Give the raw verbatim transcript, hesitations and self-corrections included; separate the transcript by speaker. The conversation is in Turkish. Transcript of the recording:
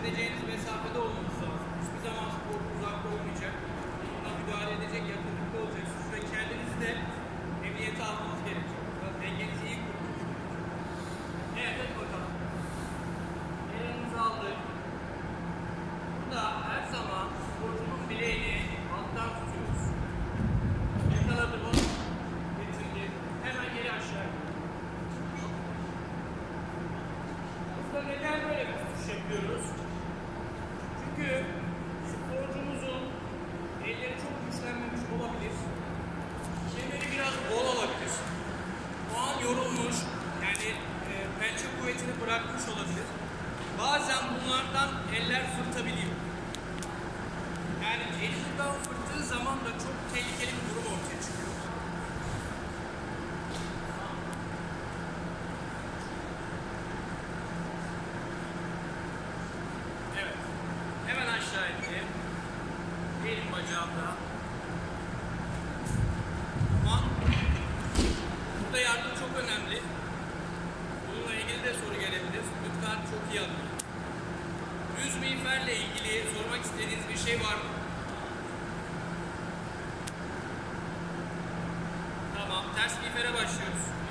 Speaker 1: edeceğiniz mesafede olmanız lazım. Hiçbir zaman spor uzakta olmayacak. Buna müdahale edecek yakınlıkta olacaksınız ve kendinizi de emniyete almanız gerekecek. Dengenizi iyi kurun. Evet, hadi bakalım. Elinizi aldık. Burada her zaman sporcunun bileğini alttan tutuyoruz. Yakaladı mı? Getirdi. Hemen geri aşağı. Burada neden böyle bir tutuş yapıyoruz? Çünkü sporcumuzun elleri çok güçlenmemiş olabilir. Kemeri biraz bol olabilir. O an yorulmuş, yani e, pençe kuvvetini bırakmış olabilir. Bazen bunlardan eller fırtabiliyor. Yani elinden fırttığı zaman da çok tehlikeli bir durum ortaya çıkıyor. Evet. Hemen aşağı ineyim. Elim bacağımda. Ama burada yardım çok önemli. Bununla ilgili de soru gelebilir. Lütfen çok iyi anlayın. Yüz miğferle ilgili sormak istediğiniz bir şey var mı? Tamam, ters miğfere başlıyoruz.